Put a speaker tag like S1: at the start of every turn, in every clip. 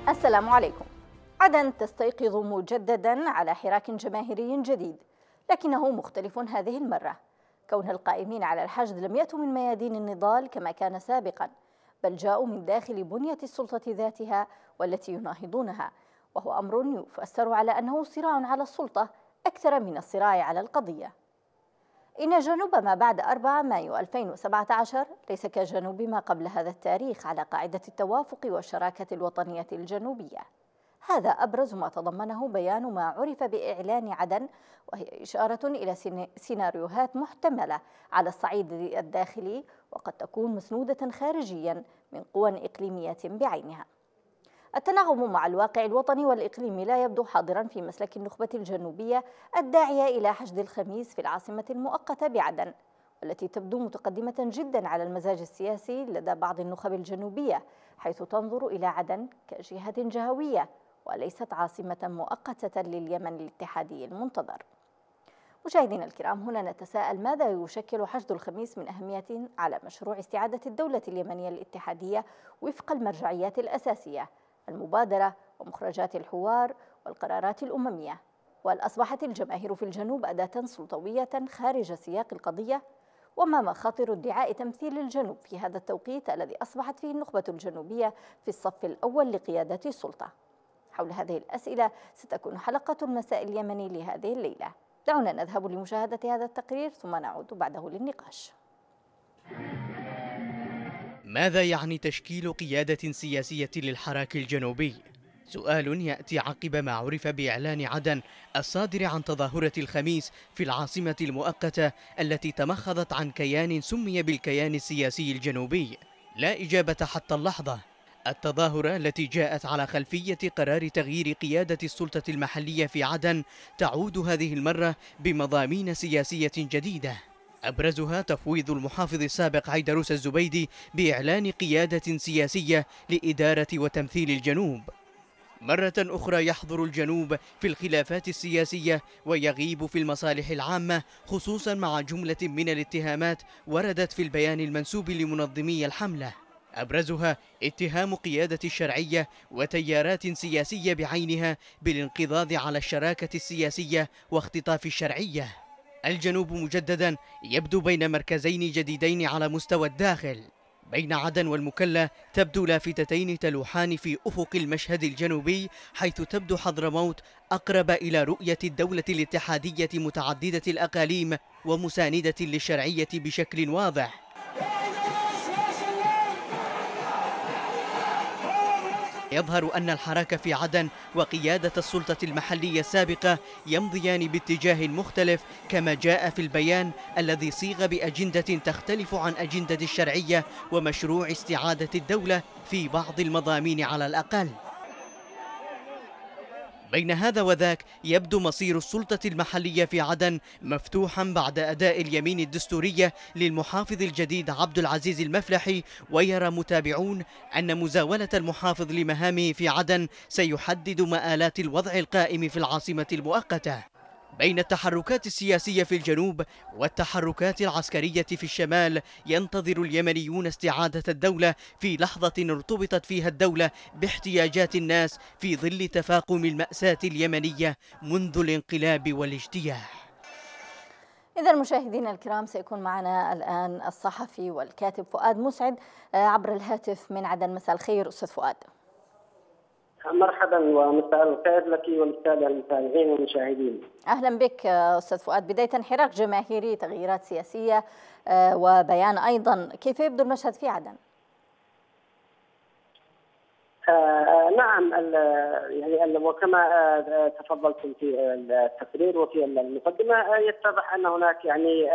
S1: السلام عليكم. عدن تستيقظ مجددا على حراك جماهيري جديد، لكنه مختلف هذه المرة، كون القائمين على الحشد لم يأتوا من ميادين النضال كما كان سابقا، بل جاءوا من داخل بنية السلطة ذاتها والتي يناهضونها، وهو أمر يفسر على أنه صراع على السلطة أكثر من الصراع على القضية. إن جنوب ما بعد 4 مايو 2017 ليس كجنوب ما قبل هذا التاريخ على قاعدة التوافق والشراكة الوطنية الجنوبية. هذا أبرز ما تضمنه بيان ما عرف بإعلان عدن، وهي إشارة إلى سيناريوهات محتملة على الصعيد الداخلي، وقد تكون مسنودة خارجيا من قوى إقليمية بعينها. التناغم مع الواقع الوطني والإقليمي لا يبدو حاضرا في مسلك النخبة الجنوبية الداعية إلى حشد الخميس في العاصمة المؤقتة بعدن، والتي تبدو متقدمة جدا على المزاج السياسي لدى بعض النخب الجنوبية، حيث تنظر إلى عدن كجهة جهوية وليست عاصمة مؤقتة لليمن الاتحادي المنتظر. مشاهدينا الكرام، هنا نتساءل ماذا يشكل حشد الخميس من أهمية على مشروع استعادة الدولة اليمنية الاتحادية وفق المرجعيات الأساسية، المبادرة ومخرجات الحوار والقرارات الأممية؟ وهل أصبحت الجماهير في الجنوب أداة سلطوية خارج سياق القضية؟ وما مخاطر ادعاء تمثيل الجنوب في هذا التوقيت الذي أصبحت فيه النخبة الجنوبية في الصف الأول لقيادة السلطة؟ حول هذه الأسئلة ستكون حلقة المساء اليمني لهذه الليلة. دعونا نذهب لمشاهدة هذا التقرير ثم نعود بعده للنقاش.
S2: ماذا يعني تشكيل قيادة سياسية للحراك الجنوبي؟ سؤال يأتي عقب ما عرف بإعلان عدن الصادر عن تظاهرة الخميس في العاصمة المؤقتة التي تمخضت عن كيان سمي بالكيان السياسي الجنوبي. لا إجابة حتى اللحظة. التظاهرة التي جاءت على خلفية قرار تغيير قيادة السلطة المحلية في عدن تعود هذه المرة بمضامين سياسية جديدة، أبرزها تفويض المحافظ السابق عيدروس الزبيدي بإعلان قيادة سياسية لإدارة وتمثيل الجنوب. مرة أخرى يحضر الجنوب في الخلافات السياسية ويغيب في المصالح العامة، خصوصا مع جملة من الاتهامات وردت في البيان المنسوب لمنظمي الحملة، أبرزها اتهام قيادة الشرعية وتيارات سياسية بعينها بالانقضاض على الشراكة السياسية واختطاف الشرعية. الجنوب مجددا يبدو بين مركزين جديدين على مستوى الداخل. بين عدن والمكلا تبدو لافتتين تلوحان في أفق المشهد الجنوبي، حيث تبدو حضرموت أقرب إلى رؤية الدولة الاتحادية متعددة الأقاليم ومساندة للشرعية بشكل واضح. يظهر أن الحراك في عدن وقيادة السلطة المحلية السابقة يمضيان باتجاه مختلف، كما جاء في البيان الذي صيغ بأجندة تختلف عن أجندة الشرعية ومشروع استعادة الدولة في بعض المضامين على الأقل. بين هذا وذاك يبدو مصير السلطة المحلية في عدن مفتوحا بعد أداء اليمين الدستورية للمحافظ الجديد عبد العزيز المفلحي، ويرى متابعون أن مزاولة المحافظ لمهامه في عدن سيحدد مآلات الوضع القائم في العاصمة المؤقتة. بين التحركات السياسية في الجنوب والتحركات العسكرية في الشمال ينتظر اليمنيون استعادة الدولة في لحظة ارتبطت فيها الدولة باحتياجات الناس في ظل تفاقم المأساة اليمنية منذ الانقلاب والاجتياح.
S1: إذا مشاهدينا الكرام، سيكون معنا الآن الصحفي والكاتب فؤاد مسعد عبر الهاتف من عدن. مساء الخير أستاذ فؤاد.
S3: مرحبا ومساء الخير لك وللساده المتابعين والمشاهدين.
S1: اهلا بك استاذ فؤاد. بدايه حراك جماهيري، تغييرات سياسيه وبيان ايضا، كيف يبدو المشهد في عدن؟
S3: نعم، يعني وكما تفضلتم في التقرير وفي المقدمه يتضح ان هناك يعني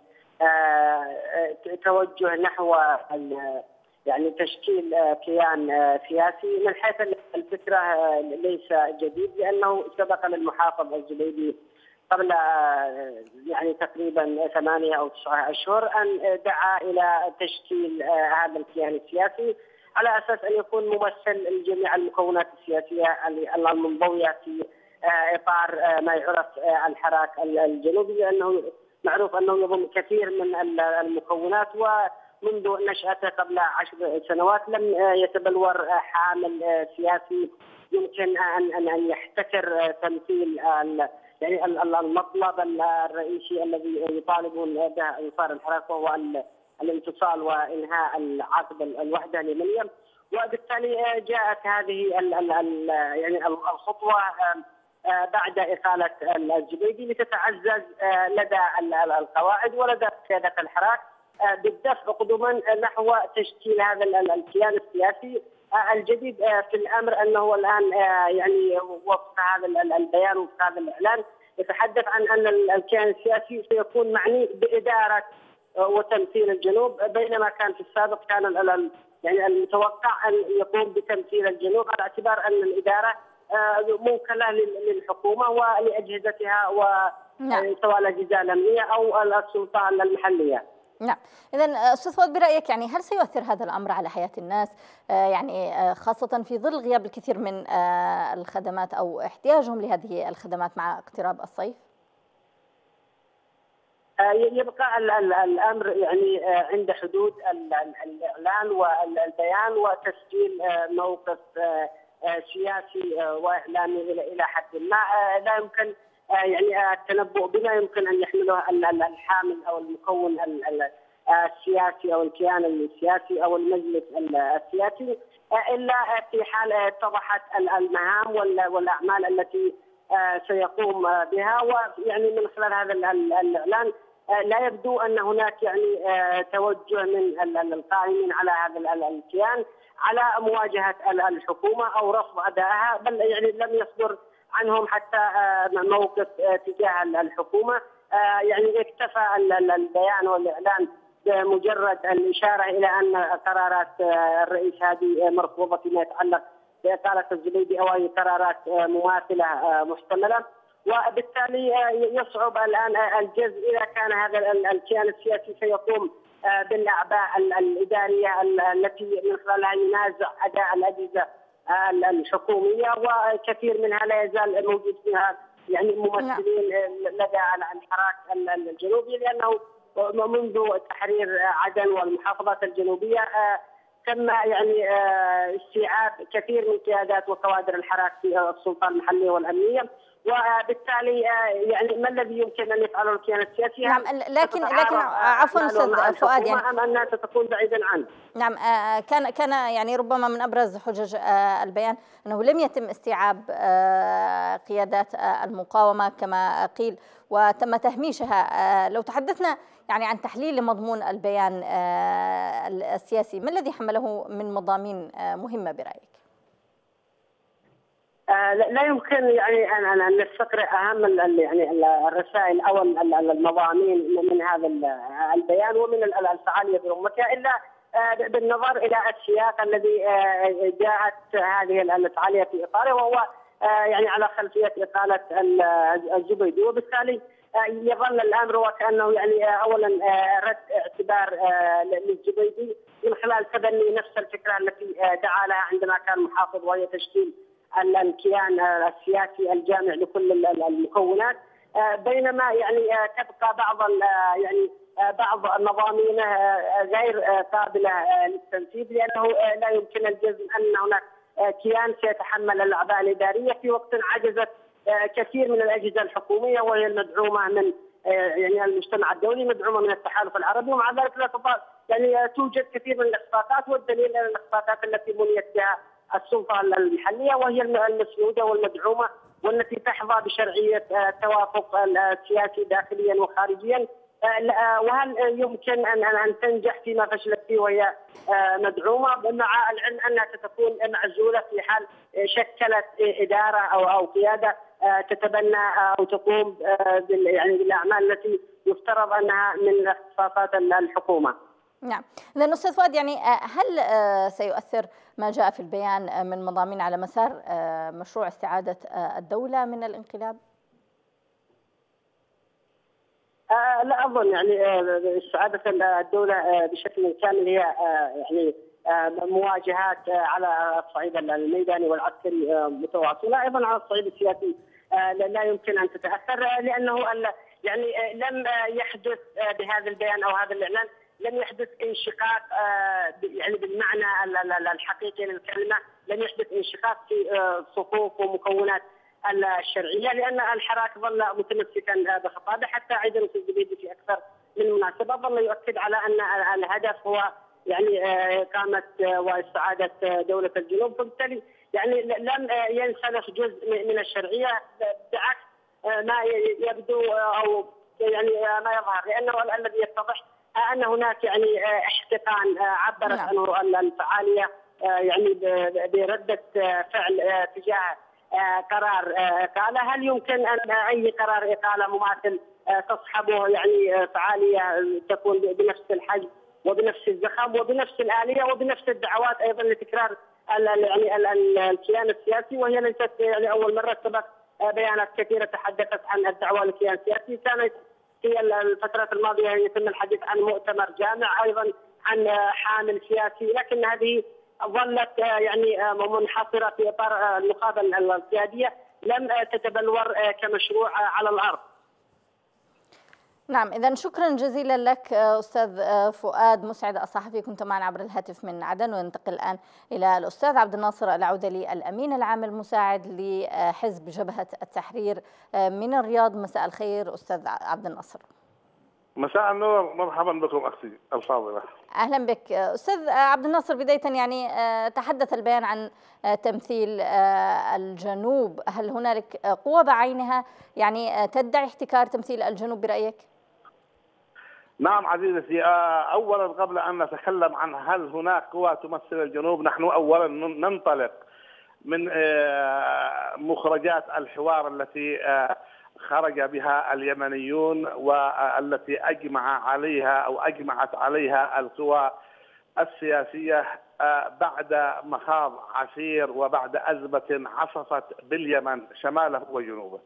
S3: توجه نحو يعني تشكيل كيان سياسي. من حيث الفكره ليس جديد، لانه سبق للمحافظ الزبيدي قبل يعني تقريبا 8 أو 9 أشهر ان دعا الى تشكيل هذا الكيان السياسي على اساس ان يكون ممثل لجميع المكونات السياسيه المنضويه في اطار ما يعرف الحراك الجنوبي، لانه معروف انه يضم كثير من المكونات منذ نشأته قبل 10 سنوات لم يتبلور حامل سياسي يمكن أن يحتكر تمثيل يعني المطلب الرئيسي الذي يطالبون به انصار الحراك، وهو الانفصال وانهاء العقد الوحده اليمنيه. وبالتالي جاءت هذه يعني الخطوه بعد اقاله الزبيدي لتتعزز لدى القواعد ولدى قياده الحراك بالدفع قدما نحو تشكيل هذا الكيان السياسي الجديد. في الامر انه الان يعني وفق هذا البيان وفق هذا الاعلان يتحدث عن ان الكيان السياسي سيكون معني باداره وتمثيل الجنوب، بينما كان في السابق كان يعني المتوقع ان يقوم بتمثيل الجنوب، على اعتبار ان الاداره موكله للحكومه ولاجهزتها وسواء الاجهزه الامنيه او السلطه المحليه.
S1: نعم، إذن أستاذ فؤاد برايك يعني هل سيؤثر هذا الأمر على حياة الناس يعني خاصة في ظل غياب الكثير من الخدمات أو احتياجهم لهذه الخدمات مع اقتراب الصيف؟
S3: يبقى الأمر يعني عند حدود الإعلان والبيان وتسجيل موقف سياسي وإعلامي إلى حد ما. لا يمكن يعني التنبؤ بما يمكن ان يحمله الحامل او المكون السياسي او الكيان السياسي او المجلس السياسي، الا في حال اتضحت المهام والاعمال التي سيقوم بها. ويعني من خلال هذا الاعلان لا يبدو ان هناك يعني توجه من القائمين على هذا الكيان على مواجهه الحكومه او رفض ادائها، بل يعني لم يصدر عنهم حتى موقف تجاه الحكومة. يعني اكتفى البيان والإعلان بمجرد الإشارة إلى أن قرارات الرئيس هذه مرفوضة فيما يتعلق بإقالة الزبيدي أو أي قرارات مماثلة محتملة، وبالتالي يصعب الآن الجزء إذا كان هذا الكيان السياسي سيقوم بالأعباء الإدارية التي من خلالها ينازع أداء الأجهزة الحكومية، وكثير منها لا يزال موجود فيها يعني ممثلين لدى الحراك الجنوبي، لأنه منذ تحرير عدن والمحافظات الجنوبية تم يعني استيعاب كثير من قيادات وكوادر الحراك في السلطة المحلية والأمنية، وبالتالي يعني ما الذي يمكن ان يفعله الكيان السياسي؟
S1: نعم، لكن عفوا استاذ فؤاد، يعني
S3: ام انها ستكون بعيدا عنه.
S1: نعم، كان يعني ربما من ابرز حجج البيان انه لم يتم استيعاب قيادات المقاومه كما قيل وتم تهميشها. لو تحدثنا يعني عن تحليل لمضمون البيان السياسي، ما الذي حمله من مضامين مهمه برايك؟
S3: لا يمكن يعني ان نستقرئ اهم يعني الرسائل او المضامين من هذا البيان ومن الفعاليه برمتها الا بالنظر الى السياق الذي جاءت هذه الفعاليه في اطاره، وهو يعني على خلفيه اقاله الزبيدي، وبالتالي يظل الامر وكانه يعني اولا رد اعتبار للزبيدي من خلال تبني نفس الفكره التي دعا لها عندما كان محافظ، وهي تشكيل الكيان السياسي الجامع لكل المكونات، بينما يعني تبقى بعض مضامينه غير قابله للتنفيذ، لانه لا يمكن الجزم ان هناك كيان سيتحمل الاعباء الاداريه في وقت عجزت كثير من الاجهزه الحكوميه وهي المدعومه من يعني المجتمع الدولي، مدعومه من التحالف العربي، ومع ذلك لا يعني توجد كثير من الاخفاقات، والدليل ان الاخفاقات التي بنيت بها السلطه المحليه وهي المسنوده والمدعومه والتي تحظى بشرعيه التوافق السياسي داخليا وخارجيا. وهل يمكن ان تنجح فيما فشلت فيه وهي مدعومه، مع العلم انها ستكون معزوله في حال شكلت اداره او قياده تتبنى او تقوم يعني بالاعمال التي يفترض انها من اختصاصات الحكومه.
S1: نعم، إذن أستاذ فؤاد يعني هل سيؤثر ما جاء في البيان من مضامين على مسار مشروع استعادة الدولة من الانقلاب؟
S3: لا أظن يعني استعادة الدولة بشكل كامل هي يعني مواجهات على الصعيد الميداني والعسكري متواصلة، أيضا على الصعيد السياسي لا يمكن أن تتأثر، لأنه يعني لم يحدث بهذا البيان أو هذا الإعلان لم يحدث انشقاق يعني بالمعنى الحقيقي للكلمه، لم يحدث انشقاق في صفوف ومكونات الشرعيه، لان الحراك ظل متمسكا بخطابه. حتى ايضا في الزبيدي في اكثر من مناسبه ظل يؤكد على ان الهدف هو يعني اقامه واستعاده دوله الجنوب، فبالتالي يعني لم ينسلخ جزء من الشرعيه، بعكس ما يبدو او يعني ما يظهر، لانه الذي يتضح ان هناك يعني احتقان عبرت عنه الفعاليه يعني برده فعل تجاه قرار إقالة. هل يمكن ان اي قرار إقالة مماثل تصحبه يعني فعاليه تكون بنفس الحجم وبنفس الزخم وبنفس الآلية وبنفس الدعوات ايضا لتكرار يعني الكيان السياسي؟ وهي ليست يعني اول مره، سبق بيانات كثيره تحدثت عن الدعوه لكيان سياسي. كانت في الفترات الماضيه يتم الحديث عن مؤتمر جامع، ايضا عن حامل سياسي، لكن هذه ظلت يعني منحصره في اطار النخابه القياديه، لم تتبلور كمشروع على الارض.
S1: نعم، إذا شكرا جزيلا لك أستاذ فؤاد مسعد الصحفي، كنت معنا عبر الهاتف من عدن. وننتقل الآن إلى الأستاذ عبد الناصر العودلي الأمين العام المساعد لحزب جبهة التحرير من الرياض. مساء الخير أستاذ عبد الناصر.
S4: مساء النور، مرحبا بكم أختي الفاضلة.
S1: أهلا بك أستاذ عبد الناصر. بداية يعني تحدث البيان عن تمثيل الجنوب، هل هنالك قوة بعينها يعني تدعي احتكار تمثيل الجنوب برأيك؟
S4: نعم عزيزتي، أولا قبل أن نتكلم عن هل هناك قوى تمثل الجنوب، نحن أولا ننطلق من مخرجات الحوار التي خرج بها اليمنيون والتي أجمعت عليها القوى السياسية بعد مخاض عسير وبعد أزمة عصفت باليمن شماله وجنوبه.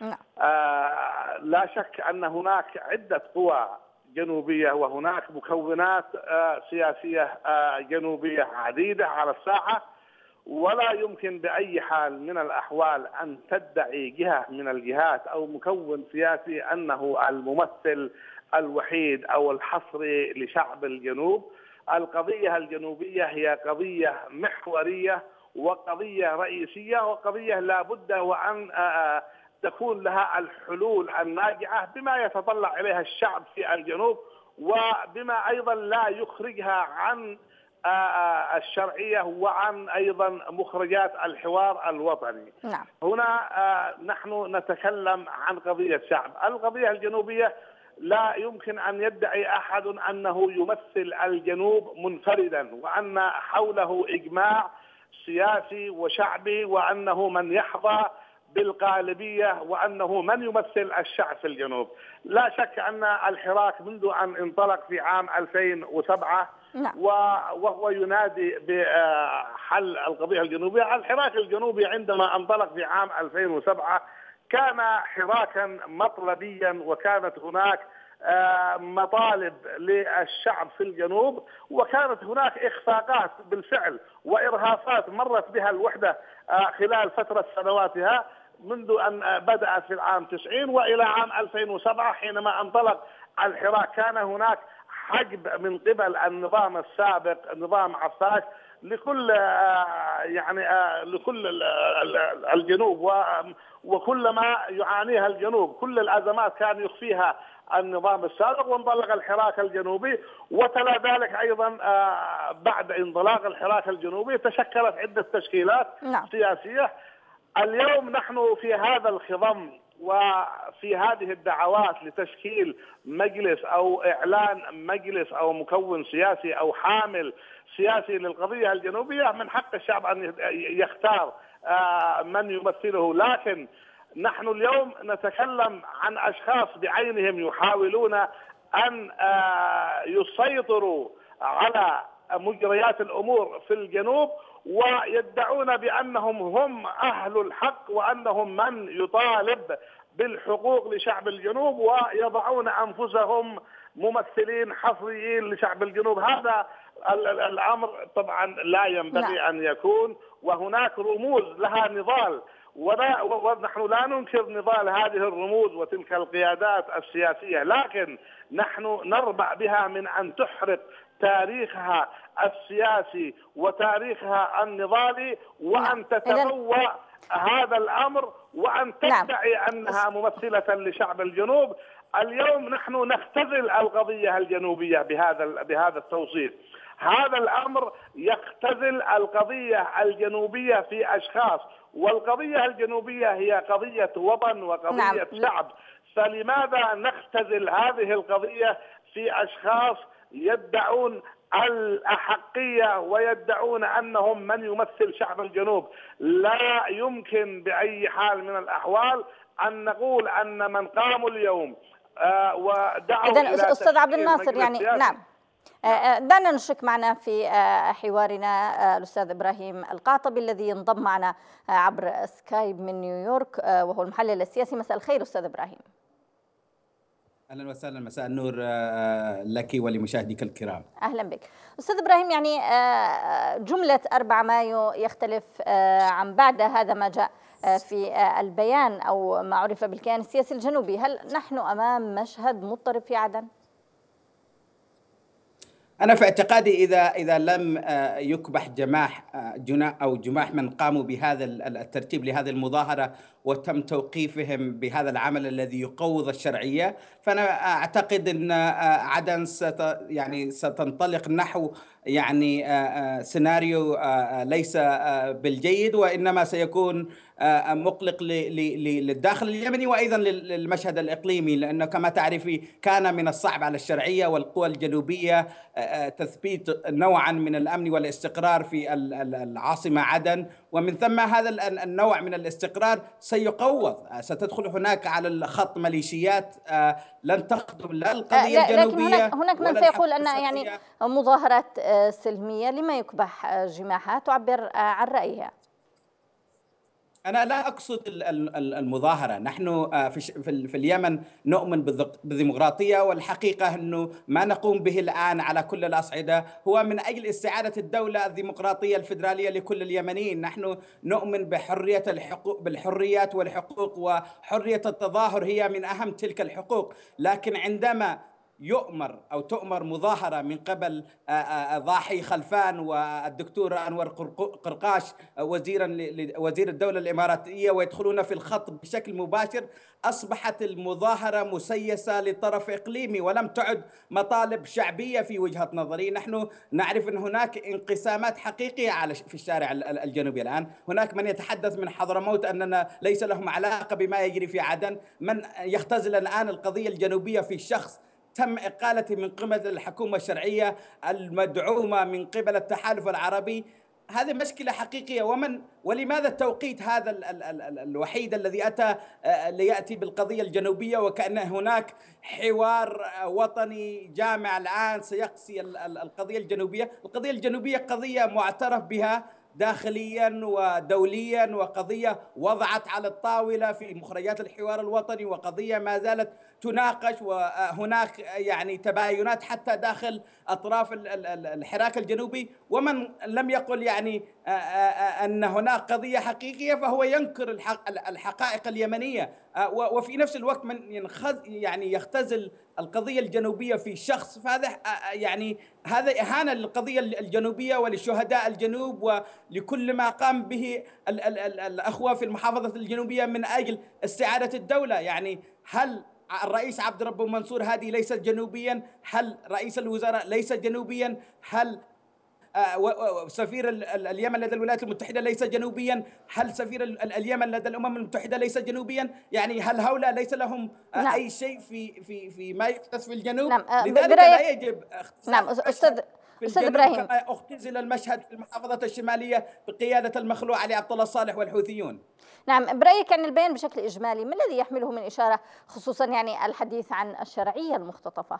S4: لا شك أن هناك عدة قوى جنوبية وهناك مكونات سياسية جنوبية عديدة على الساحة، ولا يمكن بأي حال من الأحوال أن تدعي جهة من الجهات أو مكون سياسي أنه الممثل الوحيد أو الحصري لشعب الجنوب. القضية الجنوبية هي قضية محورية وقضية رئيسية وقضية لا بد وأن تكون لها الحلول الناجعة بما يتطلع إليها الشعب في الجنوب، وبما أيضا لا يخرجها عن الشرعية وعن أيضا مخرجات الحوار الوطني.
S1: نعم.
S4: هنا نحن نتكلم عن قضية شعب. القضية الجنوبية لا يمكن أن يدعي أحد أنه يمثل الجنوب منفردا وأن حوله إجماع سياسي وشعبي وأنه من يحظى بالغالبية وأنه من يمثل الشعب في الجنوب. لا شك أن الحراك منذ أن انطلق في عام 2007 وهو ينادي بحل القضية الجنوبية. الحراك الجنوبي عندما انطلق في عام 2007 كان حراكا مطلبيا، وكانت هناك مطالب للشعب في الجنوب، وكانت هناك إخفاقات بالفعل وإرهاصات مرت بها الوحدة خلال فترة سنواتها منذ أن بدأت في العام 90 وإلى عام 2007 حينما انطلق الحراك. كان هناك حجب من قبل النظام السابق نظام عفاش لكل لكل الجنوب وكل ما يعانيها الجنوب، كل الأزمات كان يخفيها النظام السابق، وانطلق الحراك الجنوبي. وتلا ذلك أيضا بعد انطلاق الحراك الجنوبي تشكلت عدة تشكيلات سياسية. اليوم نحن في هذا الخضم وفي هذه الدعوات لتشكيل مجلس أو إعلان مجلس أو مكون سياسي أو حامل سياسي للقضية الجنوبية. من حق الشعب أن يختار من يمثله، لكن نحن اليوم نتكلم عن أشخاص بعينهم يحاولون أن يسيطروا على مجريات الأمور في الجنوب، ويدعون بأنهم هم أهل الحق وأنهم من يطالب بالحقوق لشعب الجنوب، ويضعون أنفسهم ممثلين حصريين لشعب الجنوب. هذا الأمر طبعا لا ينبغي أن يكون، وهناك رموز لها نضال ونحن لا ننكر نضال هذه الرموز وتلك القيادات السياسية، لكن نحن نربع بها من أن تحرق تاريخها السياسي وتاريخها النضالي، وأن تتبوأ هذا الأمر وأن تدعي أنها ممثلة لشعب الجنوب. اليوم نحن نختزل القضية الجنوبية بهذا التوصيف. هذا الأمر يختزل القضية الجنوبية في أشخاص، والقضية الجنوبية هي قضية وطن وقضية شعب، فلماذا نختزل هذه القضية في أشخاص يدعون الأحقية ويدعون أنهم من يمثل شعب الجنوب؟ لا يمكن بأي حال من الأحوال أن نقول أن من قاموا اليوم ودعوا
S1: إذن أستاذ عبد الناصر، يعني نعم، دعنا نشرك معنا في حوارنا الأستاذ إبراهيم القعطبي الذي ينضم معنا عبر سكايب من نيويورك، وهو المحلل السياسي. مساء الخير أستاذ إبراهيم.
S5: أهلا وسهلا، مساء النور لك ولمشاهديك الكرام.
S1: أهلا بك أستاذ إبراهيم. يعني جملة 4 مايو يختلف عن بعد هذا ما جاء في البيان أو ما عرف بالكيان السياسي الجنوبي. هل نحن أمام مشهد مضطرب في عدن؟
S5: أنا في اعتقادي إذا لم يكبح جماح من قاموا بهذا الترتيب لهذه المظاهرة وتم توقيفهم بهذا العمل الذي يقوض الشرعية، فأنا أعتقد أن عدن ستنطلق نحو سيناريو ليس بالجيد، وإنما سيكون مقلق للداخل اليمني وأيضا للمشهد الإقليمي، لأنه كما تعرفي كان من الصعب على الشرعية والقوى الجنوبية تثبيت نوعا من الأمن والاستقرار في العاصمة عدن، ومن ثم هذا النوع من الاستقرار سيقوض. ستدخل هناك على الخط ميليشيات لن تخدم لا القضية الجنوبية،
S1: لكن هناك من سيقول أن مظاهرات سلمية لما يكبح جماحات تعبر عن رأيها.
S5: أنا لا أقصد المظاهرة. نحن في اليمن نؤمن بالديمقراطية، والحقيقة أنه ما نقوم به الآن على كل الأصعدة هو من أجل استعادة الدولة الديمقراطية الفيدرالية لكل اليمنيين. نحن نؤمن بالحريات والحقوق، وحرية التظاهر هي من أهم تلك الحقوق، لكن عندما يؤمر أو تؤمر مظاهرة من قبل ضاحي خلفان والدكتور أنور قرقاش وزير الدولة الإماراتية ويدخلون في الخط بشكل مباشر، أصبحت المظاهرة مسيسة لطرف إقليمي ولم تعد مطالب شعبية في وجهة نظري. نحن نعرف أن هناك انقسامات حقيقية في الشارع الجنوبي الآن. هناك من يتحدث من حضرموت أننا ليس لهم علاقة بما يجري في عدن، من يختزل الآن القضية الجنوبية في شخص تم إقالته من قمة الحكومة الشرعية المدعومة من قبل التحالف العربي. هذه مشكلة حقيقية. ولماذا التوقيت هذا الوحيد الذي أتى ليأتي بالقضية الجنوبية، وكأن هناك حوار وطني جامع الآن سيقصي القضية الجنوبية؟ القضية الجنوبية قضية معترف بها داخليا ودوليا، وقضية وضعت على الطاولة في مخرجات الحوار الوطني، وقضية ما زالت تناقش، وهناك تباينات حتى داخل أطراف الحراك الجنوبي. ومن لم يقل أن هناك قضية حقيقية فهو ينكر الحقائق اليمنية، وفي نفس الوقت من يختزل القضية الجنوبية في شخص، فهذا هذا إهانة للقضية الجنوبية ولشهداء الجنوب ولكل ما قام به الأخوة في المحافظة الجنوبية من أجل استعادة الدولة. هل الرئيس عبد ربه منصور هادي ليس جنوبيا؟ هل رئيس الوزراء ليس جنوبيا؟ هل سفير اليمن لدى الولايات المتحدة ليس جنوبيا؟ هل سفير اليمن لدى الأمم المتحدة ليس جنوبيا؟ هل هؤلاء ليس لهم أي شيء في ما يحدث في الجنوب؟ لذلك لا يجب
S1: أستاذ إبراهيم،
S5: كما اختزل المشهد في المحافظة الشمالية بقيادة المخلوع علي عبد الله صالح والحوثيون.
S1: نعم، برأيك البيان بشكل إجمالي ما الذي يحمله من إشارة، خصوصا الحديث عن الشرعية المختطفة؟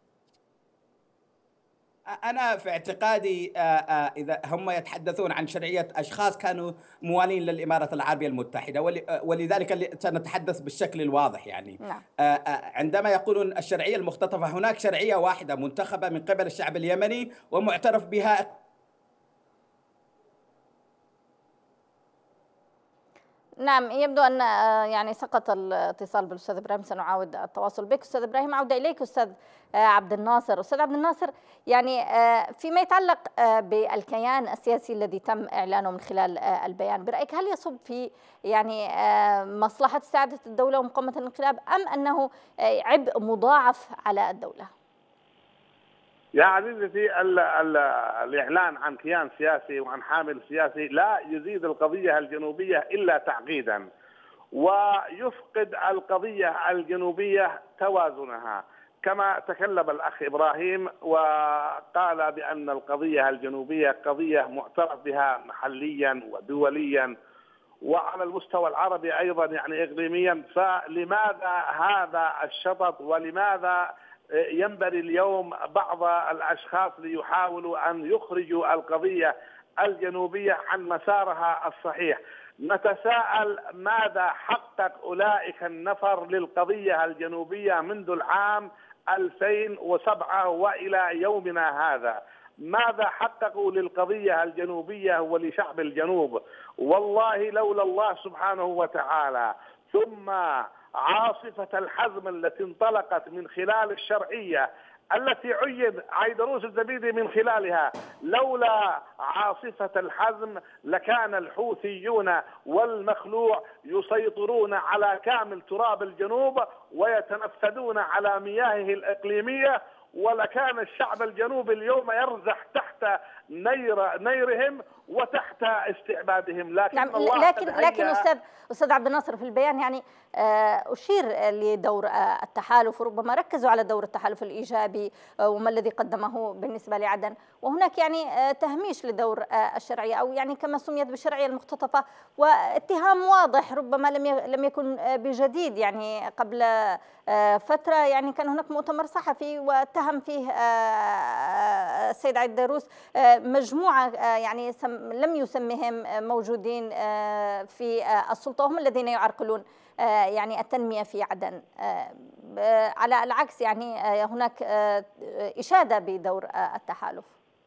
S5: أنا في اعتقادي إذا هم يتحدثون عن شرعية أشخاص كانوا موالين للإمارات العربية المتحدة، ولذلك سنتحدث بالشكل الواضح.
S1: نعم.
S5: عندما يقولون الشرعية المختطفة، هناك شرعية واحدة منتخبة من قبل الشعب اليمني ومعترف بها.
S1: نعم، يبدو أن يعني سقط الاتصال بالأستاذ إبراهيم، سنعاود التواصل بك. أستاذ إبراهيم، عودة إليك. أستاذ عبد الناصر، أستاذ عبد الناصر، يعني فيما يتعلق بالكيان السياسي الذي تم إعلانه من خلال البيان، برأيك هل يصب في يعني مصلحة استعادة الدولة ومقاومة الانقلاب، أم أنه عبء مضاعف على الدولة؟
S4: يا عزيزتي، الإعلان عن كيان سياسي وعن حامل سياسي لا يزيد القضية الجنوبية إلا تعقيدا، ويفقد القضية الجنوبية توازنها، كما تكلم الأخ إبراهيم وقال بأن القضية الجنوبية قضية معترف بها محليا ودوليا وعلى المستوى العربي أيضا، يعني إقليميا. فلماذا هذا الشطط؟ ولماذا ينبغي اليوم بعض الأشخاص ليحاولوا أن يخرجوا القضية الجنوبية عن مسارها الصحيح؟ نتساءل ماذا حقق أولئك النفر للقضية الجنوبية منذ العام 2007 وإلى يومنا هذا؟ ماذا حققوا للقضية الجنوبية ولشعب الجنوب؟ والله لولا الله سبحانه وتعالى ثم عاصفة الحزم التي انطلقت من خلال الشرعية التي عين عيدروس الزبيدي من خلالها، لولا عاصفة الحزم لكان الحوثيون والمخلوع يسيطرون على كامل تراب الجنوب ويتنفذون على مياهه الإقليمية، ولكان الشعب الجنوبي اليوم يرزح تحت نيرهم وتحت استعبادهم. لكن
S1: نعم،
S4: الله
S1: لكن أستاذ عبد الناصر، في البيان يعني أشير لدور التحالف، وربما ركزوا على دور التحالف الإيجابي وما الذي قدمه بالنسبة لعدن، وهناك يعني تهميش لدور الشرعية، أو يعني كما سميت بالشرعية المختطفة، واتهام واضح ربما لم يكن بجديد. يعني قبل فترة يعني كان هناك مؤتمر صحفي واتهم فيه السيد عيدروس مجموعة يعني لم يسمهم موجودين في السلطة، وهم الذين يعرقلون يعني التنمية في عدن. على العكس يعني هناك إشادة بدور التحالف.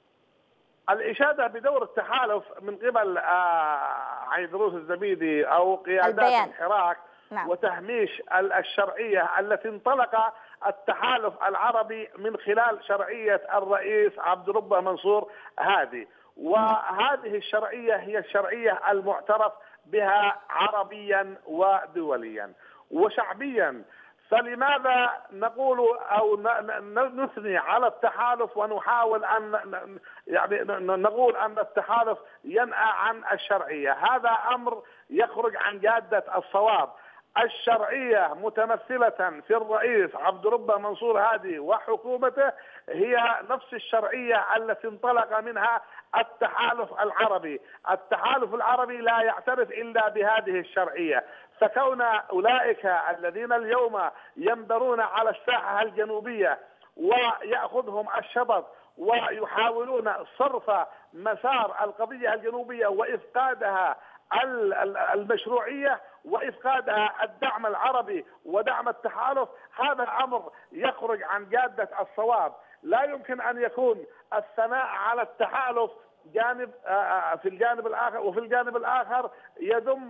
S4: الإشادة بدور التحالف من قبل عيدروس الزبيدي أو قيادات
S1: البيان.
S4: الحراك. نعم. وتهميش الشرعية التي انطلق التحالف العربي من خلال شرعية الرئيس عبد ربه منصور هادي، وهذه الشرعية هي الشرعية المعترف بها عربيا ودوليا وشعبيا. فلماذا نقول أو نثني على التحالف ونحاول أن يعني نقول أن التحالف ينأى عن الشرعية؟ هذا أمر يخرج عن جادة الصواب. الشرعية متمثلة في الرئيس عبد ربه منصور هادي وحكومته هي نفس الشرعية التي انطلق منها التحالف العربي. التحالف العربي لا يعترف إلا بهذه الشرعية. فكون أولئك الذين اليوم ينبرون على الساحة الجنوبية ويأخذهم الشبط ويحاولون صرف مسار القضية الجنوبية وإفقادها المشروعية وإفقادها الدعم العربي ودعم التحالف، هذا الأمر يخرج عن جادة الصواب. لا يمكن أن يكون الثناء على التحالف جانب في الجانب الآخر، وفي الجانب الآخر يذم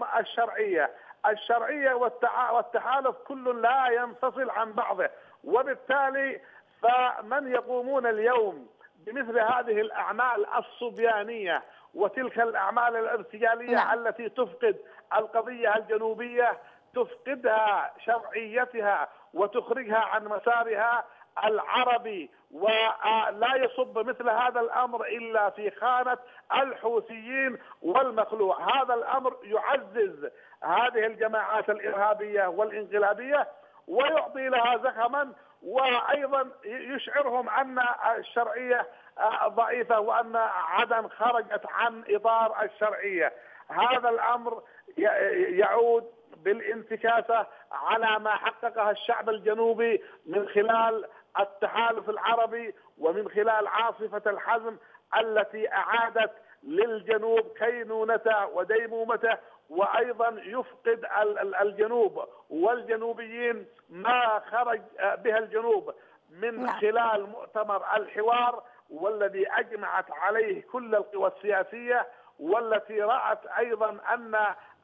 S4: الشرعية والتحالف كل لا ينفصل عن بعضه. وبالتالي فمن يقومون اليوم بمثل هذه الأعمال الصبيانية وتلك الأعمال الارتجالية التي تفقد القضية الجنوبية، تفقدها شرعيتها وتخرجها عن مسارها العربي، ولا يصب مثل هذا الأمر إلا في خانة الحوثيين والمخلوع. هذا الأمر يعزز هذه الجماعات الإرهابية والانقلابية ويعطي لها زخما، وأيضا يشعرهم أن الشرعية ضعيفة وأن عدن خرجت عن إطار الشرعية. هذا الأمر يعود بالانتكاسة على ما حققه الشعب الجنوبي من خلال التحالف العربي ومن خلال عاصفة الحزم التي أعادت للجنوب كينونته وديمومته، وأيضا يفقد الجنوب والجنوبيين ما خرج بها الجنوب من خلال مؤتمر الحوار، والذي أجمعت عليه كل القوى السياسية، والتي رأت أيضا أن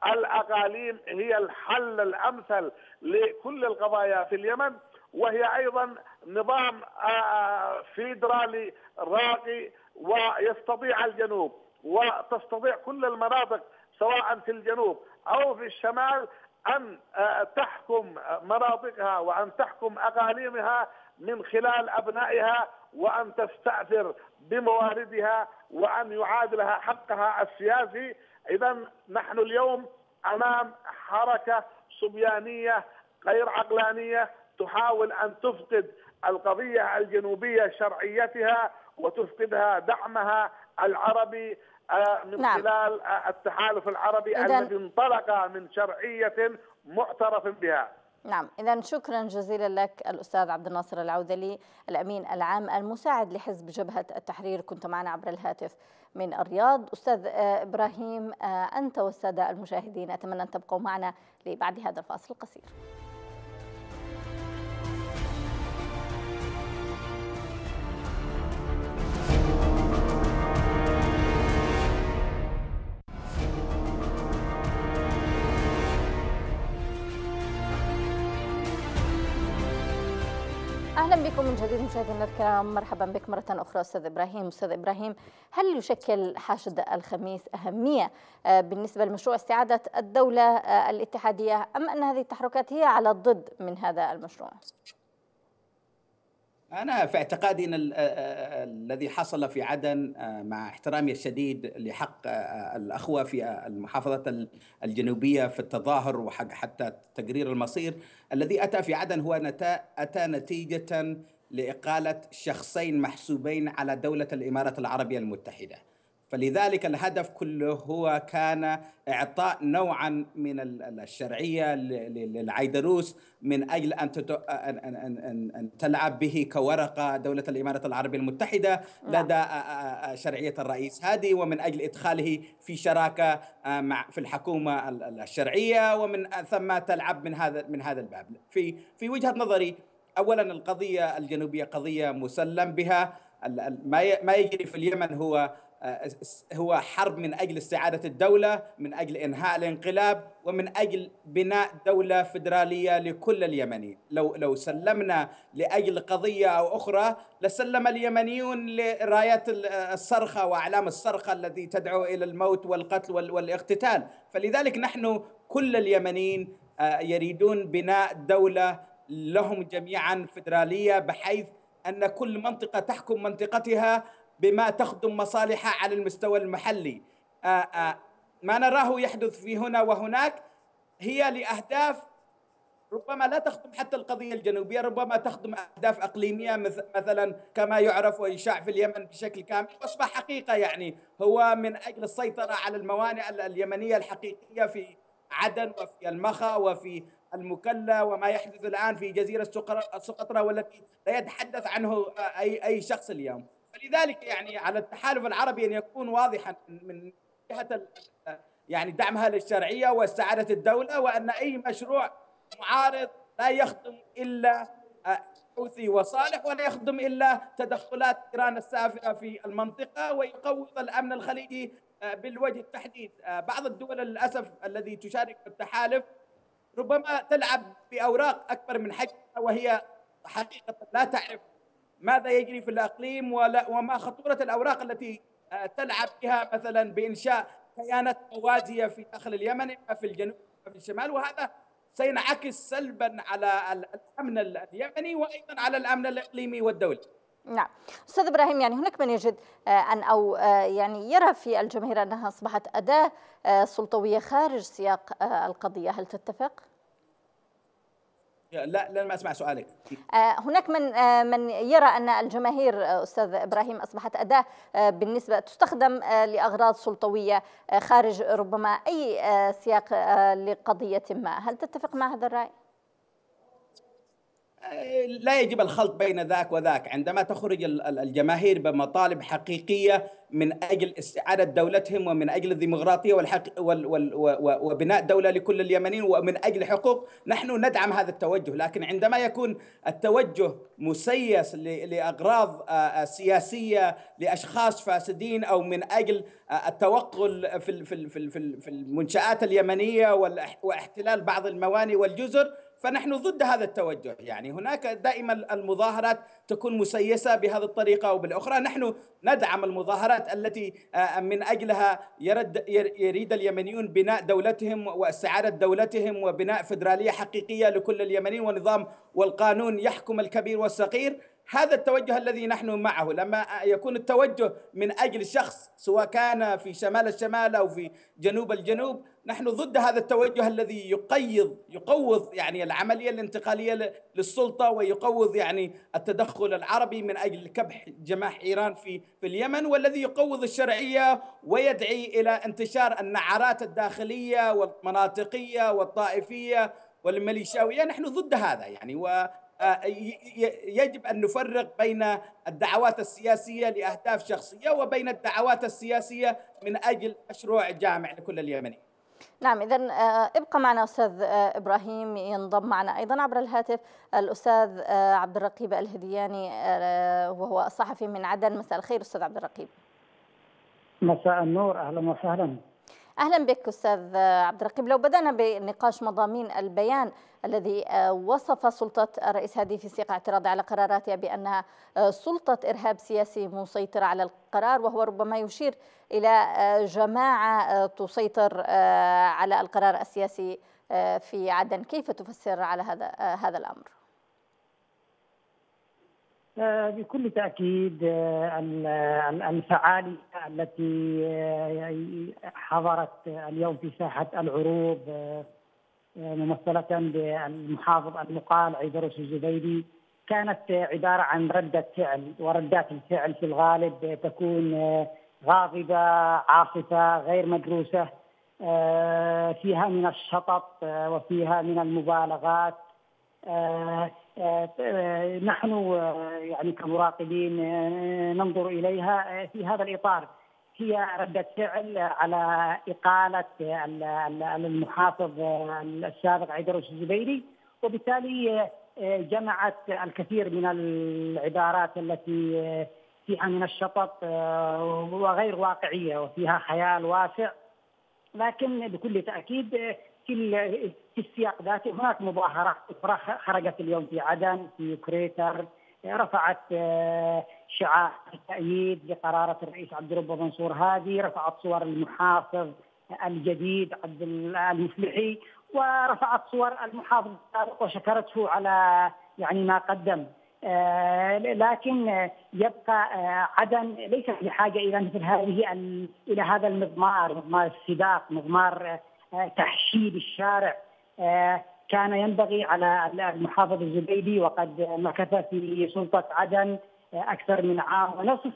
S4: الأقاليم هي الحل الأمثل لكل القضايا في اليمن، وهي أيضا نظام فيدرالي راقي، ويستطيع الجنوب وتستطيع كل المناطق سواء في الجنوب أو في الشمال أن تحكم مناطقها وأن تحكم أقاليمها من خلال أبنائها، وأن تستأثر بمواردها، وأن يعاد لها حقها السياسي. إذا نحن اليوم أمام حركة صبيانية غير عقلانية تحاول أن تفقد القضية الجنوبية شرعيتها وتفقدها دعمها العربي من خلال التحالف العربي الذي انطلق من شرعية معترف بها.
S1: نعم، إذا شكرا جزيلا لك الأستاذ عبد الناصر العوذلي، الأمين العام المساعد لحزب جبهة التحرير، كنت معنا عبر الهاتف من الرياض. أستاذ إبراهيم، أنت والسادة المشاهدين أتمنى أن تبقوا معنا لبعد هذا الفاصل القصير. أهلا بكم من جديد مشاهدينا الكرام، مرحبا بك مرة أخرى أستاذ إبراهيم. أستاذ إبراهيم، هل يشكل حشد الخميس أهمية بالنسبة لمشروع استعادة الدولة الاتحادية، أم أن هذه التحركات هي على الضد من هذا المشروع؟
S5: أنا في اعتقادي أن الذي حصل في عدن، مع احترامي الشديد لحق الأخوة في المحافظة الجنوبية في التظاهر وحق حتى تقرير المصير، الذي أتى في عدن هو أتى نتيجة لإقالة شخصين محسوبين على دولة الإمارات العربية المتحدة. فلذلك الهدف كله هو كان إعطاء نوعا من الشرعية للعيدروس من أجل أن تلعب به كورقة دولة الإمارات العربية المتحدة لدى شرعية الرئيس هادي، ومن أجل إدخاله في شراكة في الحكومة الشرعية، ومن ثم تلعب من هذا الباب. في وجهة نظري، أولا القضية الجنوبية قضية مسلم بها. ما يجري في اليمن هو حرب من أجل استعادة الدولة، من أجل إنهاء الانقلاب، ومن أجل بناء دولة فيدرالية لكل اليمنيين. لو سلمنا لأجل قضية أو أخرى لسلم اليمنيون لرايات الصرخة وأعلام الصرخة التي تدعو إلى الموت والقتل والاقتتال. فلذلك نحن كل اليمنيين يريدون بناء دولة لهم جميعا فيدرالية، بحيث أن كل منطقة تحكم منطقتها بما تخدم مصالحها على المستوى المحلي. ما نراه يحدث في هنا وهناك هي لأهداف ربما لا تخدم حتى القضية الجنوبية، ربما تخدم أهداف أقليمية، مثلا كما يعرف ويشاع في اليمن بشكل كامل أصبح حقيقة. يعني هو من أجل السيطرة على الموانئ اليمنية الحقيقية في عدن وفي المخا وفي المكلا، وما يحدث الآن في جزيرة سقطرى والتي لا يتحدث عنه أي شخص اليوم. فلذلك يعني على التحالف العربي أن يكون واضحا من جهة يعني دعمها للشرعية واستعادة الدولة، وأن أي مشروع معارض لا يخدم إلا حوثي وصالح، ولا يخدم إلا تدخلات إيران السافرة في المنطقة ويقوض الأمن الخليجي بالوجه التحديد. بعض الدول للأسف التي تشارك في التحالف ربما تلعب بأوراق أكبر من حجمها، وهي حقيقة لا تعرف ماذا يجري في الأقليم وما خطورة الأوراق التي تلعب بها، مثلا بإنشاء كيانات موازية في داخل اليمن، إما في الجنوب وفي الشمال، وهذا سينعكس سلبا على الأمن اليمني وأيضا على الأمن الإقليمي والدولي.
S1: نعم أستاذ إبراهيم، يعني هناك من يجد يعني يرى في الجماهير أنها أصبحت أداة سلطوية خارج سياق القضية، هل تتفق؟
S5: لا ما أسمع سؤالك.
S1: هناك من يرى أن الجماهير أستاذ إبراهيم أصبحت أداة بالنسبة تستخدم لأغراض سلطوية خارج ربما أي سياق لقضية ما، هل تتفق مع هذا الرأي؟
S5: لا يجب الخلط بين ذاك وذاك. عندما تخرج الجماهير بمطالب حقيقية من أجل استعادة دولتهم ومن أجل الديمقراطية وبناء دولة لكل اليمنيين ومن أجل حقوق، نحن ندعم هذا التوجه. لكن عندما يكون التوجه مسيس لأغراض سياسية لأشخاص فاسدين أو من أجل التوغل في المنشآت اليمنية واحتلال بعض الموانئ والجزر، فنحن ضد هذا التوجه. يعني هناك دائما المظاهرات تكون مسيسة بهذه الطريقة أو بالأخرى. نحن ندعم المظاهرات التي من أجلها يريد اليمنيون بناء دولتهم واستعادة دولتهم وبناء فيدرالية حقيقية لكل اليمنيين ونظام والقانون يحكم الكبير والصغير. هذا التوجه الذي نحن معه. لما يكون التوجه من أجل شخص سواء كان في شمال الشمال أو في جنوب الجنوب، نحن ضد هذا التوجه الذي يقوض يعني العملية الانتقالية للسلطة ويقوض يعني التدخل العربي من أجل كبح جماح إيران في اليمن، والذي يقوض الشرعية ويدعي إلى انتشار النعرات الداخلية والمناطقية والطائفية والميليشياوية. نحن ضد هذا يعني، يجب أن نفرق بين الدعوات السياسية لأهداف شخصية وبين الدعوات السياسية من أجل مشروع جامع لكل اليمنيين.
S1: نعم، إذن ابقى معنا أستاذ إبراهيم. ينضم معنا أيضا عبر الهاتف الأستاذ عبد الرقيب الهدياني وهو صحفي من عدن. مساء الخير أستاذ عبد الرقيب.
S6: مساء النور، أهلا وسهلا.
S1: أهلا بك أستاذ عبد الرقيب. لو بدأنا بنقاش مضامين البيان الذي وصف سلطة الرئيس هادي في سياق اعتراضه على قراراتها بأنها سلطة إرهاب سياسي مسيطرة على القرار، وهو ربما يشير إلى جماعة تسيطر على القرار السياسي في عدن. كيف تفسر على هذا الأمر؟
S6: بكل تأكيد الفعالية التي حضرت اليوم في ساحة العروض ممثلة بالمحافظ المقال عيدروس الزبيدي كانت عبارة عن ردة فعل، وردات الفعل في الغالب تكون غاضبة عاصفة غير مدروسة، فيها من الشطط وفيها من المبالغات. نحن يعني كمراقبين ننظر إليها في هذا الإطار. هي ردة فعل على إقالة المحافظ السابق عيدروس الزبيدي، وبالتالي جمعت الكثير من العبارات التي فيها من الشطط وغير واقعية وفيها خيال واسع. لكن بكل تأكيد في السياق ذاته هناك مظاهرات أخرى خرجت اليوم في عدن، في كريتر، رفعت شعار التأييد لقرارة الرئيس عبد الرب منصور هادي، رفعت صور المحافظ الجديد عبد المفلحي، ورفعت صور المحافظ السابق وشكرته على يعني ما قدم. لكن يبقى عدن ليست بحاجة إلى مثل إلى هذا المضمار، مضمار السباق، مضمار تحشيد الشارع. كان ينبغي على المحافظ الزبيدي، وقد مكث في سلطة عدن أكثر من عام ونصف،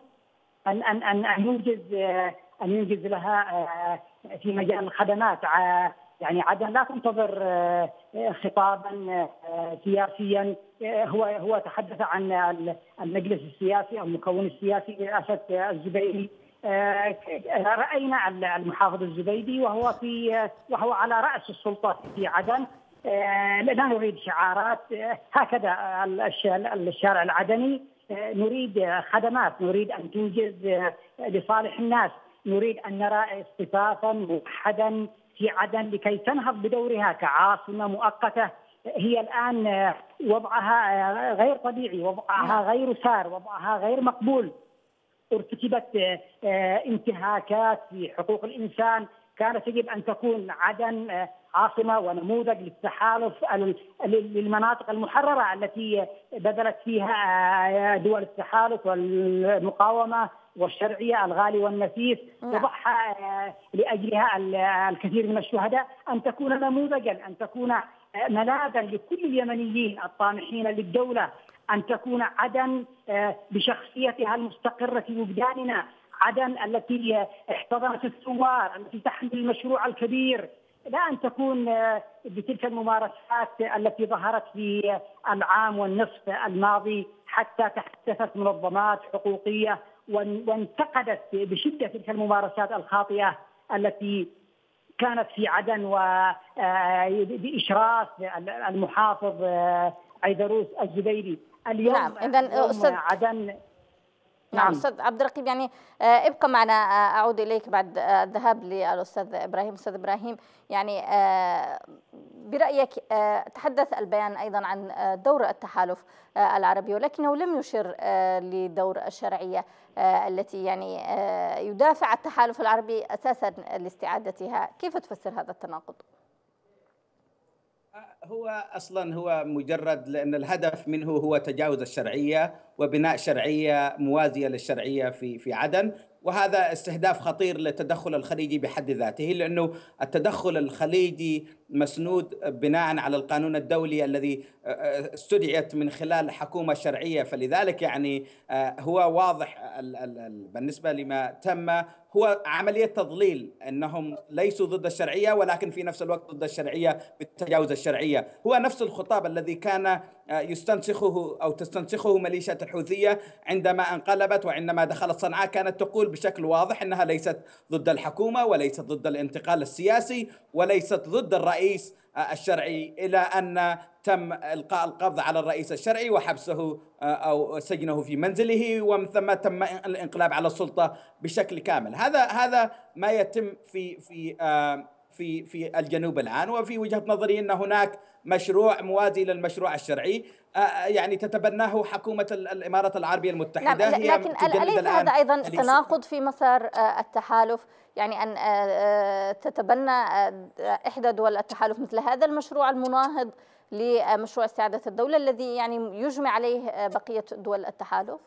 S6: أن ينجز لها في مجال الخدمات. يعني عدن لا تنتظر خطابا سياسيا. هو تحدث عن المجلس السياسي أو المكون السياسي برئاسة الزبيدي. رأينا المحافظ الزبيدي وهو على رأس السلطة في عدن. لا نريد شعارات، هكذا الشارع العدني. نريد خدمات، نريد أن تنجز لصالح الناس، نريد أن نرى اصطفافا موحدا في عدن لكي تنهض بدورها كعاصمة مؤقتة. هي الآن وضعها غير طبيعي، وضعها غير سار، وضعها غير مقبول. ارتكبت انتهاكات في حقوق الإنسان. كانت يجب أن تكون عدن عاصمة ونموذج للتحالف للمناطق المحررة التي بذلت فيها دول التحالف والمقاومة والشرعية الغالي والنفيس، وضحى لأجلها الكثير من الشهداء. أن تكون نموذجا، أن تكون ملاذا لكل اليمنيين الطامحين للدولة، أن تكون عدن بشخصيتها المستقرة في وجداننا، عدن التي احتضنت الثوار، التي تحمل المشروع الكبير لا أن تكون بتلك الممارسات التي ظهرت في العام والنصف الماضي، حتى تحدثت منظمات حقوقية وانتقدت بشدة تلك الممارسات الخاطئة التي كانت في عدن، وبإشراف المحافظ عيدروس الزبيدي. اليوم
S1: نعم، إذن أستاذ
S6: عدن.
S1: نعم أستاذ عبد الرقيب، يعني ابقى معنا، أعود إليك بعد الذهاب للأستاذ إبراهيم. أستاذ إبراهيم، يعني برأيك تحدث البيان أيضا عن دور التحالف العربي، ولكنه لم يشر لدور الشرعية التي يعني يدافع التحالف العربي أساسا لاستعادتها. كيف تفسر هذا التناقض؟
S5: هو مجرد، لأن الهدف منه هو تجاوز الشرعية وبناء شرعية موازية للشرعية في عدن، وهذا استهداف خطير للتدخل الخليجي بحد ذاته، لأنه التدخل الخليجي مسنود بناء على القانون الدولي الذي استدعيت من خلال حكومة شرعية. فلذلك يعني هو واضح بالنسبة لما تم هو عملية تضليل، أنهم ليسوا ضد الشرعية ولكن في نفس الوقت ضد الشرعية بالتجاوز الشرعية. هو نفس الخطاب الذي كان يستنسخه أو تستنسخه ميليشيات الحوثية عندما انقلبت، وعندما دخلت صنعاء كانت تقول بشكل واضح أنها ليست ضد الحكومة وليست ضد الانتقال السياسي وليست ضد الرئيس الشرعي، إلى أن تم إلقاء القبض على الرئيس الشرعي وحبسه أو سجنه في منزله، ومن ثم تم الانقلاب على السلطة بشكل كامل. هذا ما يتم في الجنوب الآن. وفي وجهة نظري أن هناك مشروع موازي للمشروع الشرعي يعني تتبناه حكومة الإمارات العربية المتحدة.
S1: نعم، لكن أليس هذا أيضا تناقض في مسار التحالف؟ يعني أن تتبنى إحدى دول التحالف مثل هذا المشروع المناهض لمشروع استعادة الدولة الذي يعني يجمع عليه بقية دول التحالف؟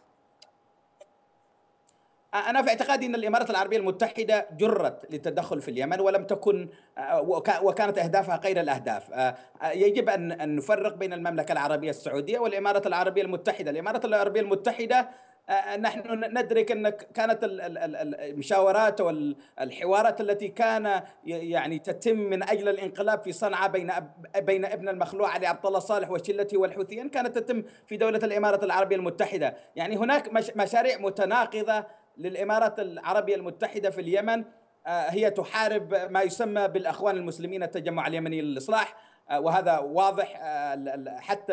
S5: أنا في اعتقادي أن الإمارات العربية المتحدة جرت للتدخل في اليمن ولم تكن وكانت أهدافها غير الأهداف. يجب أن نفرق بين المملكة العربية السعودية والإمارات العربية المتحدة. الإمارات العربية المتحدة نحن ندرك أن كانت المشاورات والحوارات التي كان يعني تتم من أجل الانقلاب في صنعاء بين ابن المخلوع علي عبد الله صالح وشلته والحوثيين كانت تتم في دولة الإمارات العربية المتحدة. يعني هناك مشاريع متناقضة للإمارات العربية المتحدة في اليمن، هي تحارب ما يسمى بالأخوان المسلمين التجمع اليمني للإصلاح، وهذا واضح. حتى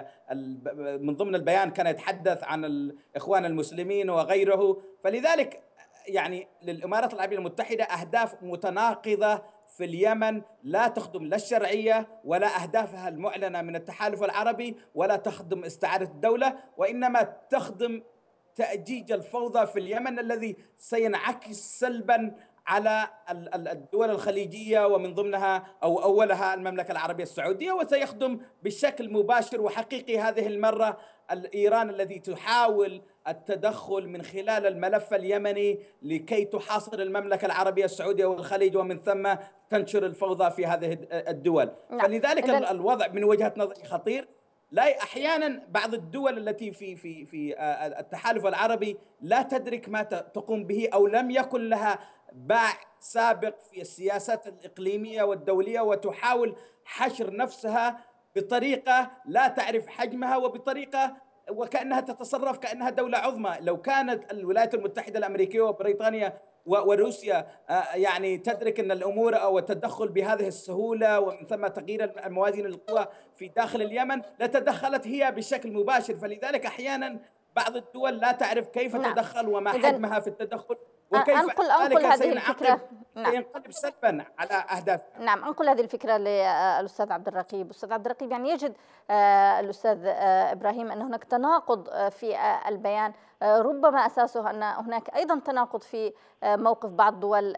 S5: من ضمن البيان كان يتحدث عن الإخوان المسلمين وغيره. فلذلك يعني للإمارات العربية المتحدة أهداف متناقضة في اليمن لا تخدم لا الشرعية ولا أهدافها المعلنة من التحالف العربي، ولا تخدم استعادة الدولة، وإنما تخدم تأجيج الفوضى في اليمن الذي سينعكس سلبا على الدول الخليجية ومن ضمنها أو أولها المملكة العربية السعودية، وسيخدم بشكل مباشر وحقيقي هذه المرة إيران التي تحاول التدخل من خلال الملف اليمني لكي تحاصر المملكة العربية السعودية والخليج ومن ثم تنشر الفوضى في هذه الدول. فلذلك الوضع من وجهة نظري خطير. لا أحيانا بعض الدول التي في التحالف العربي لا تدرك ما تقوم به أو لم يكن لها باع سابق في السياسات الإقليمية والدولية، وتحاول حشر نفسها بطريقة لا تعرف حجمها وبطريقة وكأنها تتصرف كأنها دولة عظمى. لو كانت الولايات المتحدة الأمريكية وبريطانيا وروسيا يعني تدرك أن الأمور أو التدخل بهذه السهولة ومن ثم تغيير الموازين القوى في داخل اليمن لتدخلت هي بشكل مباشر. فلذلك أحيانا بعض الدول لا تعرف كيف تدخل وما حجمها في التدخل وكيف
S1: أنقل هذه الفكرة
S5: سينقلب سلبا على أهداف.
S1: نعم، أنقل هذه الفكرة للأستاذ عبد الرقيب. أستاذ عبد الرقيب، يعني يجد الأستاذ إبراهيم أن هناك تناقض في البيان، ربما أساسه أن هناك أيضا تناقض في موقف بعض دول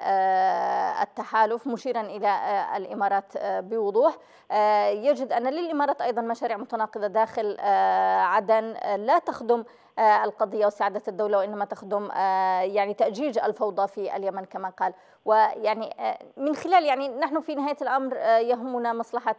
S1: التحالف، مشيرا إلى الإمارات بوضوح. يجد أن للإمارات أيضا مشاريع متناقضة داخل عدن لا تخدم القضية واستعادة الدولة، وإنما تخدم يعني تأجيج الفوضى في اليمن كما قال. ويعني من خلال يعني نحن في نهاية الأمر يهمنا مصلحة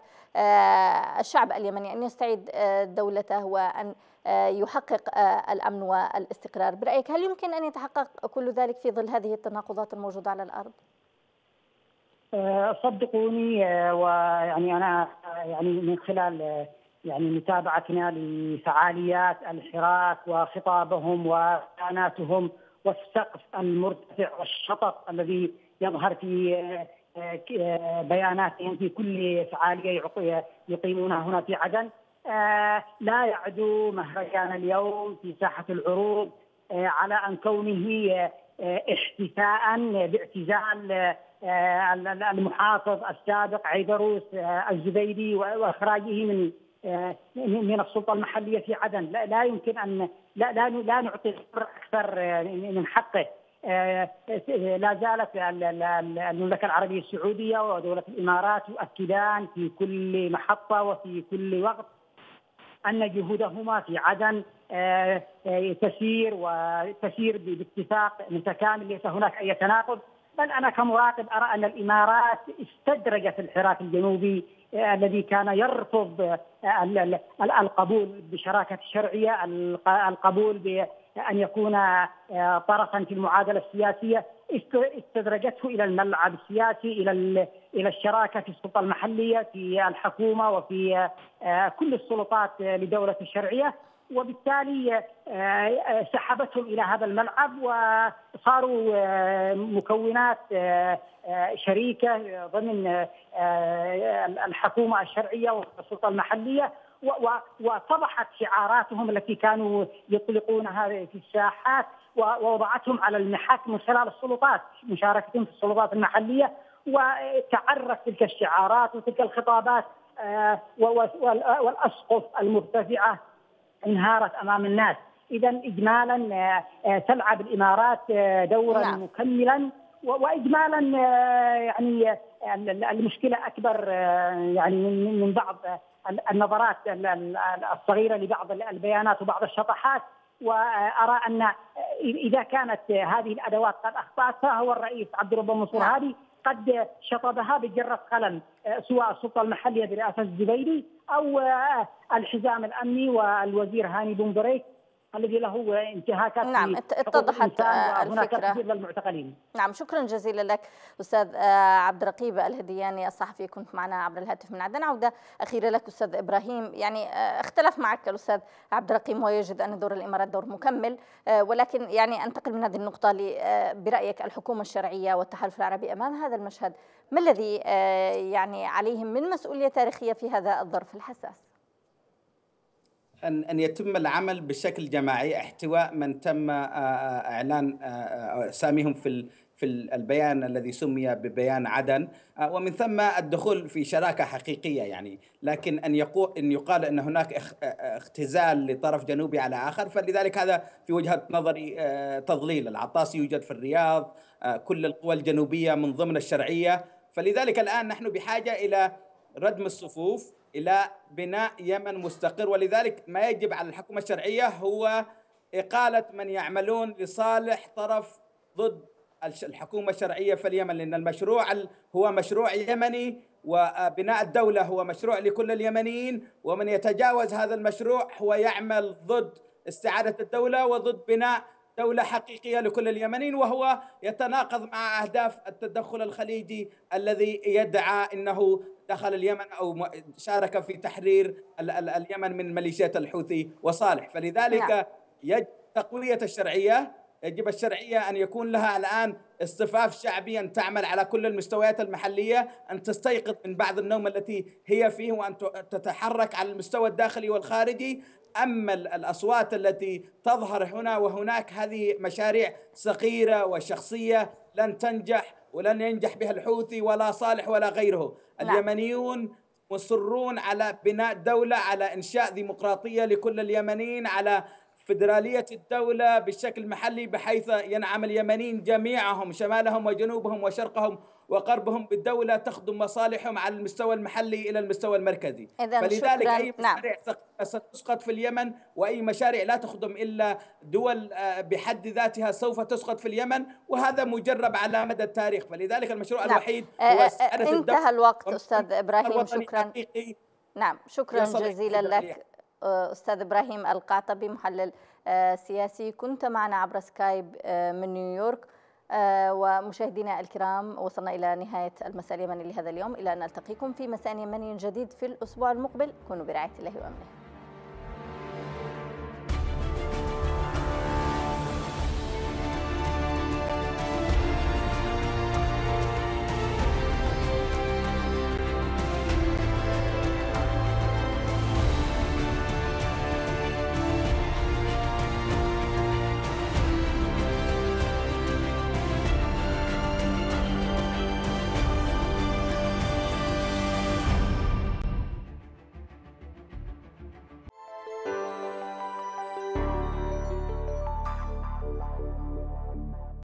S1: الشعب اليمني أن يستعيد دولته وأن يحقق الأمن والاستقرار. برأيك هل يمكن أن يتحقق كل ذلك في ظل هذه التناقضات الموجودة على الأرض؟
S6: صدقوني، ويعني أنا يعني من خلال يعني متابعتنا لفعاليات الحراك وخطابهم وبياناتهم والسقف المرتفع والشطط الذي يظهر في بياناتهم في كل فعالية يقيمونها هنا في عدن، لا يعدو مهرجان اليوم في ساحة العروض على أن كونه احتفاء باعتزال المحافظ السابق عيدروس الزبيدي وإخراجه من السلطة المحلية في عدن. لا يمكن أن لا نعطي أكثر من حقه. لا زالت المملكة العربية السعودية ودولة الإمارات يؤكدان في كل محطة وفي كل وقت أن جهودهما في عدن تسير باتفاق متكامل، ليس هناك أي تناقض. بل أنا كمراقب أرى أن الإمارات استدرجت الحراك الجنوبي الذي كان يرفض القبول بشراكة الشرعية، القبول بأن يكون طرفا في المعادلة السياسية، استدرجته إلى الملعب السياسي، إلى الشراكة في السلطة المحلية، في الحكومة وفي كل السلطات لدولة الشرعية، وبالتالي سحبتهم إلى هذا الملعب وصاروا مكونات شريكة ضمن الحكومة الشرعية والسلطة المحلية، وفضحت شعاراتهم التي كانوا يطلقونها في الساحات ووضعتهم على المحك من خلال السلطات، مشاركتهم في السلطات المحلية، وتعرف تلك الشعارات وتلك الخطابات والأسقف المرتفعة انهارت أمام الناس. إذا إجمالا تلعب الإمارات دورا مكملا، وإجمالا يعني المشكلة أكبر يعني من بعض النظرات الصغيرة لبعض البيانات وبعض الشطحات. وأرى أن إذا كانت هذه الأدوات قد أخطأت، فهو الرئيس عبد الرب منصور هادي قد شطبها بجرة قلم، سواء السلطة المحلية برئاسة الزبيدي أو الحزام الأمني والوزير هاني بن بريك الذي له انتهاكات.
S1: نعم، اتضحت
S6: وهناك
S1: الفكرة.
S6: تهديد للمعتقلين.
S1: نعم، شكرا جزيلا لك أستاذ عبد الرقيب الهدياني الصحفي، كنت معنا عبر الهاتف من عدن. عودة أخيرة لك أستاذ إبراهيم، يعني اختلف معك الأستاذ عبد الرقيب ويجد أن دور الإمارات دور مكمل، ولكن يعني أنتقل من هذه النقطة برأيك الحكومة الشرعية والتحالف العربي أمام هذا المشهد، ما الذي يعني عليهم من مسؤولية تاريخية في هذا الظرف الحساس؟
S5: أن يتم العمل بشكل جماعي، احتواء من تم إعلان أساميهم في البيان الذي سمي ببيان عدن، ومن ثم الدخول في شراكة حقيقية يعني. لكن أن يقال أن هناك اختزال لطرف جنوبي على آخر، فلذلك هذا في وجهة نظري تضليل. العطاسي يوجد في الرياض، كل القوى الجنوبية من ضمن الشرعية، فلذلك الآن نحن بحاجة إلى ردم الصفوف، إلى بناء يمن مستقر. ولذلك ما يجب على الحكومة الشرعية هو إقالة من يعملون لصالح طرف ضد الحكومة الشرعية في اليمن، لأن المشروع هو مشروع يمني، وبناء الدولة هو مشروع لكل اليمنيين، ومن يتجاوز هذا المشروع هو يعمل ضد استعادة الدولة وضد بناء دولة حقيقية لكل اليمنيين، وهو يتناقض مع أهداف التدخل الخليجي الذي يدعى أنه دخل اليمن أو شارك في تحرير اليمن من ميليشيات الحوثي وصالح. فلذلك يجب تقوية الشرعية، يجب الشرعية أن يكون لها الآن اصطفاف شعبي، أن تعمل على كل المستويات المحلية، أن تستيقظ من بعض النوم التي هي فيه، وأن تتحرك على المستوى الداخلي والخارجي. أما الأصوات التي تظهر هنا وهناك، هذه مشاريع صغيرة وشخصية لن تنجح، ولن ينجح بها الحوثي ولا صالح ولا غيره. اليمنيون مصرون على بناء دولة، على إنشاء ديمقراطية لكل اليمنيين، على فيدرالية الدولة بالشكل محلي، بحيث ينعم اليمنيين جميعهم شمالهم وجنوبهم وشرقهم وغربهم بالدولة تخدم مصالحهم على المستوى المحلي إلى المستوى المركزي. فلذلك أي مشاريع ستسقط في اليمن، وأي مشاريع لا تخدم إلا دول بحد ذاتها سوف تسقط في اليمن، وهذا مجرب على مدى التاريخ. فلذلك المشروع الوحيد هو
S1: انتهى الوقت أستاذ إبراهيم، شكرا. نعم، شكرا جزيلا لك أستاذ إبراهيم القعطبي، محلل سياسي، كنت معنا عبر سكايب من نيويورك. ومشاهدينا الكرام، وصلنا إلى نهاية المساء اليمني لهذا اليوم، إلى أن نلتقيكم في مساء يمني جديد في الأسبوع المقبل. كونوا برعاية الله وأمنه.